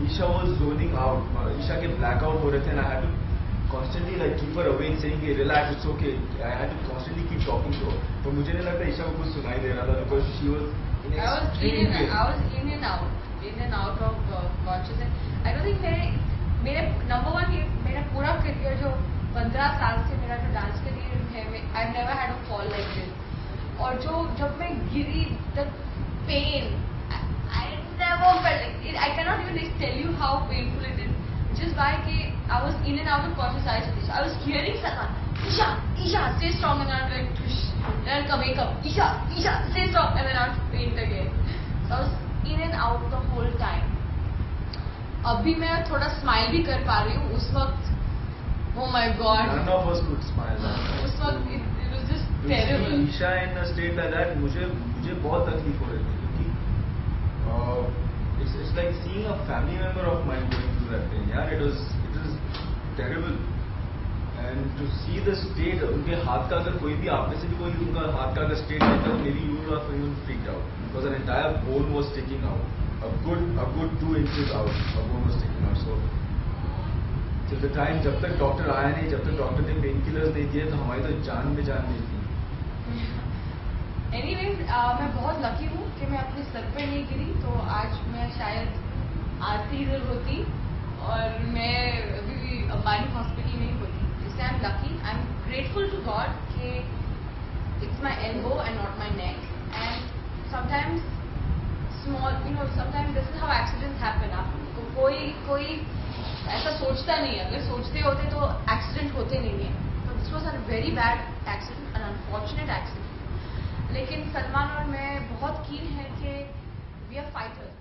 Isha was zoning out. Isha के blackout हो रहे थे and I had to constantly like keep her awake saying कि relax, it's okay. I had to constantly keep talking to her. तो मुझे नहीं लगता Isha को कुछ सुनाई दे रहा था because she was in extreme pain. I was in and out of consciousness. I don't think मेरे number one मेरा पूरा career जो 15 साल से मेरा जो डांस career है, I've never had a fall like this. और जब मैं गिरी, the pain, I never felt like it. I cannot even tell you how painful it is. Just by I was in and out of consciousness. I was hearing Salman, Isha, stay strong, and I'm like, then I'll wake up, Isha, stay strong, and then I'll faint again. So I was in and out the whole time. अभी मैं थोड़ा smile भी कर पा रही हूँ. उस वक्त, oh my God. None of us could smile. उस वक्त it was just terrible. Isha in a state like that, मुझे बहुत तकलीफ हो रही थी क्योंकि it's like seeing a family member of mine going through that pain. Yeah, it was terrible. And to see the state, उनके हाथ का अगर कोई भी आप में से भी कोई उनका हाथ का अगर state रहता है, maybe you would have even freaked out because an entire bone was sticking out. A good 2 inches out, a bone was sticking out. So till the time जब तक डॉक्टर आया नहीं, जब तक डॉक्टर ने पेन किलर्स नहीं दिए, तो हमारी तो जान में जान नहीं थी. Anyways, मैं बहुत लकी हूँ कि मैं अपने सर पे नहीं गिरी, तो आज मैं शायद आती इधर होती और मैं अभी भी अंबानी हॉस्पिटल में ही होती. इसलिए I am lucky. I am grateful to God कि it's my elbow and not my neck. And sometimes sometimes this is how accidents happen. आपको कोई ऐसा सोचता नहीं है. अगर सोचते होते तो एक्सीडेंट होते नहीं है. तो this was a very bad accident, an unfortunate accident. लेकिन सलमान और मैं बहुत कीन है कि वी आर फाइटर्स.